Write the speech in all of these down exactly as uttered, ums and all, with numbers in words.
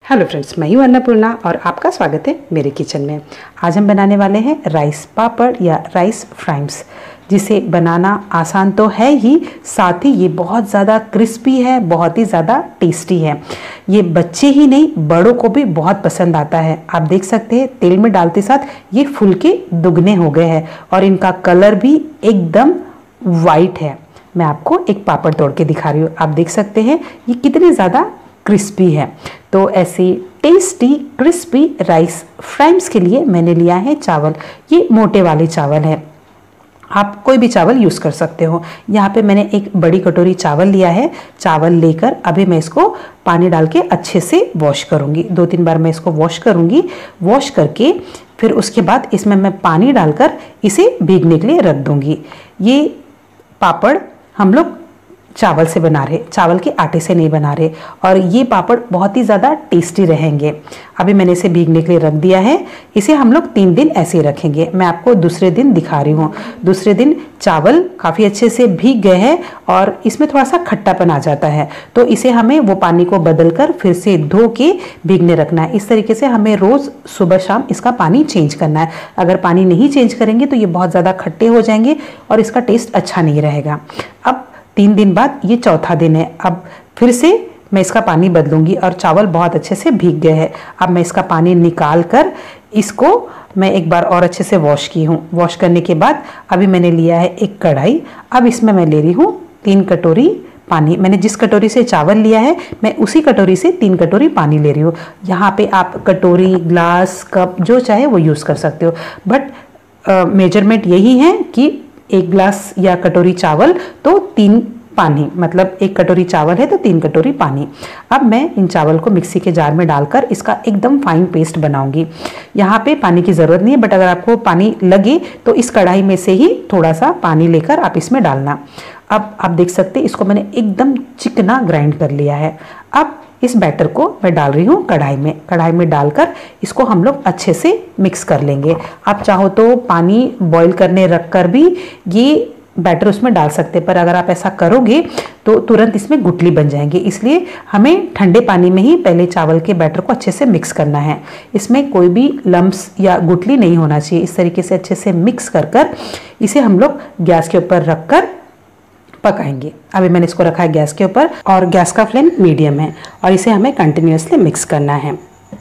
Hello friends, मैं हूं अन्नपूर्णा और आपका स्वागत है मेरे किचन में। आज हम बनाने वाले हैं राइस पापड़ या राइस फ्राइम्स, जिसे बनाना आसान तो है ही, साथ ही ये बहुत ज़्यादा क्रिस्पी है, बहुत ही ज़्यादा टेस्टी है। ये बच्चे ही नहीं, बड़ों को भी बहुत पसंद आता है। आप देख सकते हैं तेल में डालते साथ ये फुल के दुगने हो गए हैं और इनका कलर भी एकदम वाइट है। मैं आपको एक पापड़ तोड़ के दिखा रही हूँ। आप देख सकते हैं ये कितने ज़्यादा क्रिस्पी है। तो ऐसे टेस्टी क्रिस्पी राइस फ्राइम्स के लिए मैंने लिया है चावल। ये मोटे वाले चावल है, आप कोई भी चावल यूज़ कर सकते हो। यहाँ पे मैंने एक बड़ी कटोरी चावल लिया है। चावल लेकर अभी मैं इसको पानी डाल के अच्छे से वॉश करूँगी। दो तीन बार मैं इसको वॉश करूँगी। वॉश करके फिर उसके बाद इसमें मैं पानी डालकर इसे भीगने के लिए रख दूँगी। ये पापड़ हम लोग चावल से बना रहे, चावल के आटे से नहीं बना रहे, और ये पापड़ बहुत ही ज़्यादा टेस्टी रहेंगे। अभी मैंने इसे भीगने के लिए रख दिया है। इसे हम लोग तीन दिन ऐसे ही रखेंगे। मैं आपको दूसरे दिन दिखा रही हूँ। दूसरे दिन चावल काफ़ी अच्छे से भीग गए हैं और इसमें थोड़ा सा खट्टापन आ जाता है, तो इसे हमें वो पानी को बदल कर फिर से धो के भीगने रखना है। इस तरीके से हमें रोज़ सुबह शाम इसका पानी चेंज करना है। अगर पानी नहीं चेंज करेंगे तो ये बहुत ज़्यादा खट्टे हो जाएंगे और इसका टेस्ट अच्छा नहीं रहेगा। अब तीन दिन बाद ये चौथा दिन है। अब फिर से मैं इसका पानी बदलूंगी और चावल बहुत अच्छे से भीग गए हैं। अब मैं इसका पानी निकाल कर इसको मैं एक बार और अच्छे से वॉश की हूँ। वॉश करने के बाद अभी मैंने लिया है एक कढ़ाई। अब इसमें मैं ले रही हूँ तीन कटोरी पानी। मैंने जिस कटोरी से चावल लिया है मैं उसी कटोरी से तीन कटोरी पानी ले रही हूँ। यहाँ पे आप कटोरी, ग्लास, कप जो चाहे वो यूज़ कर सकते हो, बट मेजरमेंट यही है कि एक ग्लास या कटोरी चावल तो तीन पानी, मतलब एक कटोरी चावल है तो तीन कटोरी पानी। अब मैं इन चावल को मिक्सी के जार में डालकर इसका एकदम फाइन पेस्ट बनाऊंगी। यहाँ पे पानी की ज़रूरत नहीं है, बट अगर आपको पानी लगे तो इस कढ़ाई में से ही थोड़ा सा पानी लेकर आप इसमें डालना। अब आप देख सकते हैं इसको मैंने एकदम चिकना ग्राइंड कर लिया है। अब इस बैटर को मैं डाल रही हूँ कढ़ाई में। कढ़ाई में डालकर इसको हम लोग अच्छे से मिक्स कर लेंगे। आप चाहो तो पानी बॉईल करने रख कर भी ये बैटर उसमें डाल सकते हैं, पर अगर आप ऐसा करोगे तो तुरंत इसमें गुठली बन जाएंगे। इसलिए हमें ठंडे पानी में ही पहले चावल के बैटर को अच्छे से मिक्स करना है। इसमें कोई भी लम्प्स या गुठली नहीं होना चाहिए। इस तरीके से अच्छे से मिक्स कर कर इसे हम लोग गैस के ऊपर रख कर पकाएंगे। अभी मैंने इसको रखा है गैस के ऊपर और गैस का फ्लेम मीडियम है और इसे हमें कंटिन्यूसली मिक्स करना है।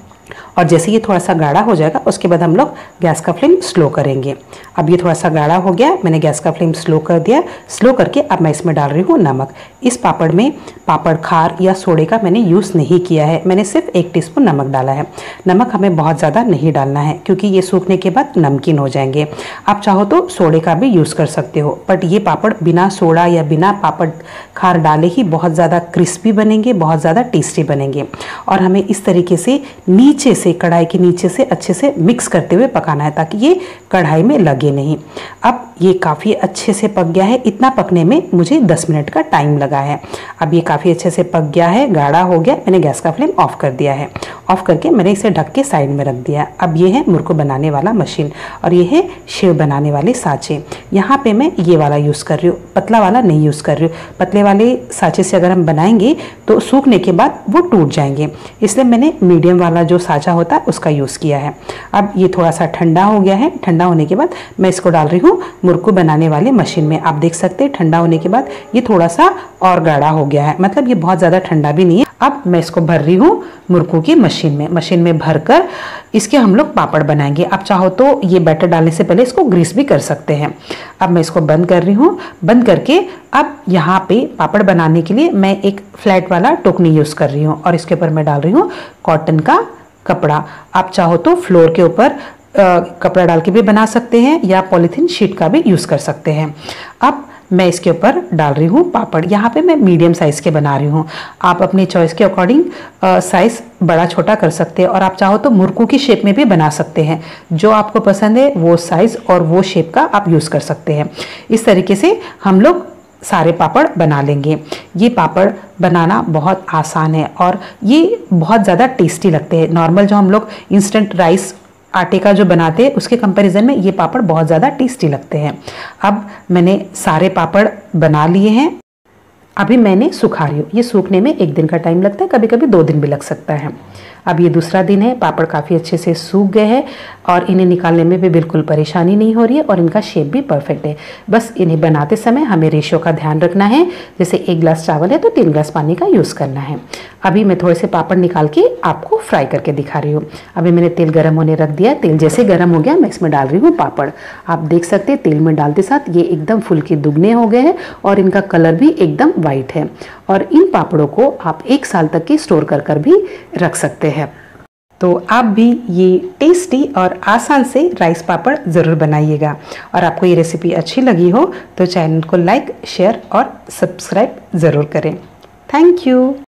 और जैसे ये थोड़ा सा गाढ़ा हो जाएगा उसके बाद हम लोग गैस का फ्लेम स्लो करेंगे। अब ये थोड़ा सा गाढ़ा हो गया, मैंने गैस का फ्लेम स्लो कर दिया। स्लो करके अब मैं इसमें डाल रही हूँ नमक। इस पापड़ में पापड़ खार या सोडे का मैंने यूज़ नहीं किया है, मैंने सिर्फ एक टीस्पून नमक डाला है। नमक हमें बहुत ज़्यादा नहीं डालना है क्योंकि ये सूखने के बाद नमकीन हो जाएंगे। आप चाहो तो सोडे का भी यूज़ कर सकते हो, बट ये पापड़ बिना सोडा या बिना पापड़ खार डाले ही बहुत ज़्यादा क्रिस्पी बनेंगे, बहुत ज़्यादा टेस्टी बनेंगे। और हमें इस तरीके से नीचे से, कढ़ाई के नीचे से अच्छे से मिक्स करते हुए पकाना है ताकि ये कढ़ाई में लगे नहीं। अब ये काफ़ी अच्छे से पक गया है। इतना पकने में मुझे दस मिनट का टाइम लगा है। अब ये काफ़ी अच्छे से पक गया है, गाढ़ा हो गया। मैंने गैस का फ्लेम ऑफ कर दिया है। ऑफ करके मैंने इसे ढक के साइड में रख दिया। अब ये है मुरकु बनाने वाला मशीन और ये है शेव बनाने वाले साँचे। यहाँ पे मैं ये वाला यूज़ कर रही हूँ, पतला वाला नहीं यूज़ कर रही हूँ। पतले वाले साँचे से अगर हम बनाएंगे तो सूखने के बाद वो टूट जाएंगे, इसलिए मैंने मीडियम वाला जो साँचा होता है उसका यूज़ किया है। अब ये थोड़ा सा ठंडा हो गया है। ठंडा होने के बाद मैं इसको डाल रही हूँ मुरकु बनाने वाले मशीन में। आप देख सकते हैं ठंडा होने के बाद ये थोड़ा सा और गाढ़ा हो गया है, मतलब ये बहुत ज़्यादा ठंडा भी नहीं है। अब मैं इसको भर रही हूँ मुरकु की मशीन में। मशीन में भरकर इसके हम लोग पापड़ बनाएंगे। आप चाहो तो ये बैटर डालने से पहले इसको ग्रीस भी कर सकते हैं। अब मैं इसको बंद कर रही हूँ। बंद करके अब यहाँ पे पापड़ बनाने के लिए मैं एक फ्लैट वाला टोकनी यूज़ कर रही हूँ और इसके ऊपर मैं डाल रही हूँ कॉटन का कपड़ा। आप चाहो तो फ्लोर के ऊपर कपड़ा डाल के भी बना सकते हैं या पॉलीथीन शीट का भी यूज़ कर सकते हैं। अब मैं इसके ऊपर डाल रही हूँ पापड़। यहाँ पे मैं मीडियम साइज़ के बना रही हूँ। आप अपने चॉइस के अकॉर्डिंग साइज़ बड़ा छोटा कर सकते हैं और आप चाहो तो मुरकु की शेप में भी बना सकते हैं। जो आपको पसंद है वो साइज़ और वो शेप का आप यूज़ कर सकते हैं। इस तरीके से हम लोग सारे पापड़ बना लेंगे। ये पापड़ बनाना बहुत आसान है और ये बहुत ज़्यादा टेस्टी लगते हैं। नॉर्मल जो हम लोग इंस्टेंट राइस आटे का जो बनाते हैं उसके कंपैरिजन में ये पापड़ बहुत ज़्यादा टेस्टी लगते हैं। अब मैंने सारे पापड़ बना लिए हैं। अभी मैंने सुखा रही हूँ। ये सूखने में एक दिन का टाइम लगता है, कभी कभी दो दिन भी लग सकता है। अब ये दूसरा दिन है, पापड़ काफ़ी अच्छे से सूख गए हैं और इन्हें निकालने में भी बिल्कुल परेशानी नहीं हो रही है और इनका शेप भी परफेक्ट है। बस इन्हें बनाते समय हमें रेशियो का ध्यान रखना है, जैसे एक गिलास चावल है तो तीन गिलास पानी का यूज़ करना है। अभी मैं थोड़े से पापड़ निकाल के आपको फ्राई करके दिखा रही हूँ। अभी मैंने तेल गर्म होने रख दिया, तेल जैसे गर्म हो गया मैं इसमें डाल रही हूँ पापड़। आप देख सकते हैं तेल में डालते साथ ये एकदम फुल्के दुगने हो गए हैं और इनका कलर भी एकदम वाइट है और इन पापड़ों को आप एक साल तक के स्टोर कर कर भी रख सकते हैं। तो आप भी ये टेस्टी और आसान से राइस पापड़ ज़रूर बनाइएगा और आपको ये रेसिपी अच्छी लगी हो तो चैनल को लाइक, शेयर और सब्सक्राइब ज़रूर करें। Thank you.